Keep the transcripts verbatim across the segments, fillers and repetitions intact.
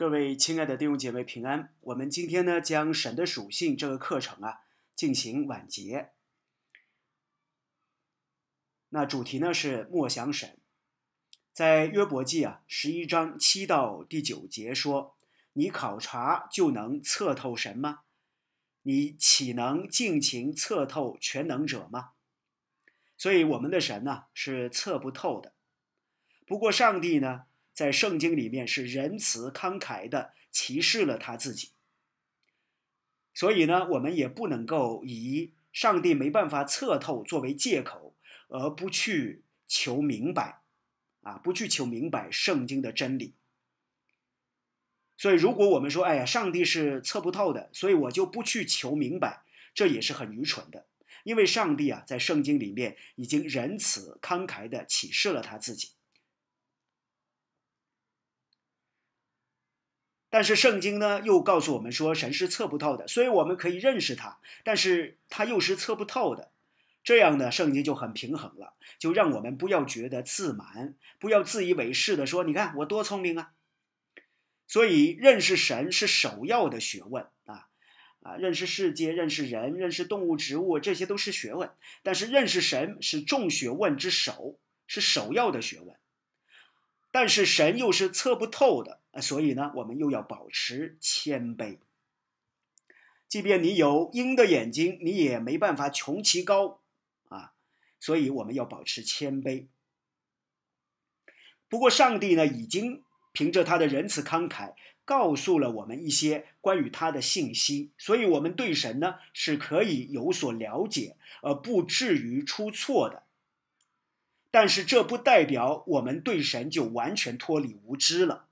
各位亲爱的弟兄姐妹平安，我们今天呢将神的属性这个课程啊进行完结。那主题呢是默想神，在约伯记啊十一章七到第九节说：你考察就能测透神吗？你岂能尽情测透全能者吗？所以我们的神呢是测不透的。不过上帝呢在圣经里面是仁慈慷慨的启示了他自己，所以呢我们也不能够以上帝没办法测透作为借口，而不去求明白啊，不去求明白圣经的真理。所以如果我们说哎呀上帝是测不透的，所以我就不去求明白，这也是很愚蠢的。因为上帝啊在圣经里面已经仁慈慷慨的启示了他自己。但是圣经呢又告诉我们说神是测不透的，所以我们可以认识他，但是他又是测不透的。这样呢圣经就很平衡了，就让我们不要觉得自满，不要自以为是的说你看我多聪明啊。所以认识神是首要的学问啊啊，认识世界，认识人，认识动物植物，这些都是学问，但是认识神是众学问之首，是首要的学问。但是神又是测不透的，所以呢我们又要保持谦卑。即便你有鹰的眼睛，你也没办法穷其高啊，所以我们要保持谦卑。不过上帝呢已经凭着他的仁慈慷慨告诉了我们一些关于他的信息，所以我们对神呢是可以有所了解，而不至于出错的。但是这不代表我们对神就完全脱离无知了。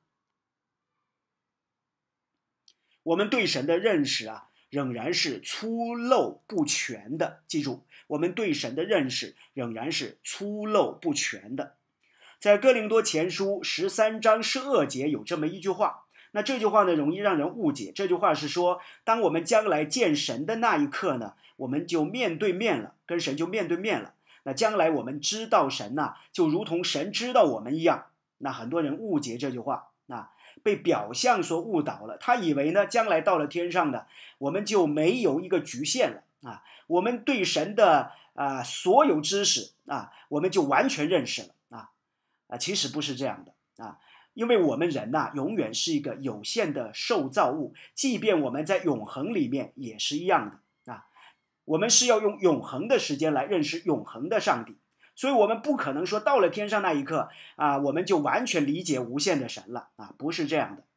我们对神的认识啊仍然是粗陋不全的，记住，我们对神的认识仍然是粗陋不全的。在哥林多前书十三章十二节有这么一句话，那这句话呢容易让人误解。这句话是说，当我们将来见神的那一刻呢，我们就面对面了，跟神就面对面了。那将来我们知道神呐、啊，就如同神知道我们一样。那很多人误解这句话，那被表象所误导了。他以为呢，将来到了天上的，我们就没有一个局限了啊，我们对神的啊所有知识啊，我们就完全认识了啊啊，其实不是这样的啊，因为我们人呐、啊，永远是一个有限的受造物，即便我们在永恒里面也是一样的。我们是要用永恒的时间来认识永恒的上帝，所以我们不可能说到了天上那一刻啊，我们就完全理解无限的神了啊，不是这样的。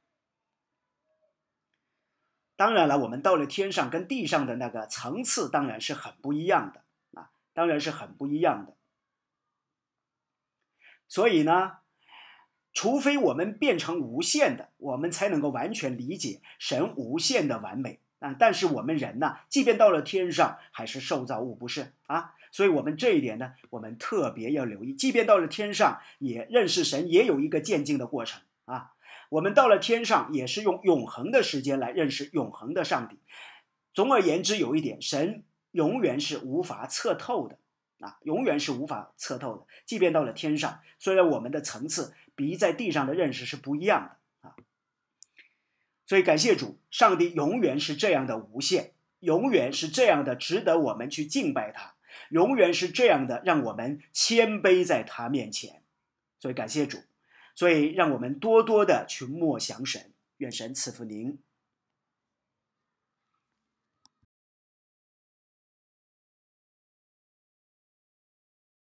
当然了，我们到了天上跟地上的那个层次当然是很不一样的啊，当然是很不一样的。所以呢，除非我们变成无限的，我们才能够完全理解神无限的完美。啊，但是我们人呢，即便到了天上，还是受造物，不是啊？所以我们这一点呢，我们特别要留意。即便到了天上，也认识神，也有一个渐进的过程啊。我们到了天上，也是用永恒的时间来认识永恒的上帝。总而言之，有一点，神永远是无法测透的啊，永远是无法测透的。即便到了天上，虽然我们的层次比在地上的认识是不一样的。所以感谢主，上帝永远是这样的无限，永远是这样的值得我们去敬拜他，永远是这样的让我们谦卑在他面前。所以感谢主，所以让我们多多的去默想神，愿神赐福您。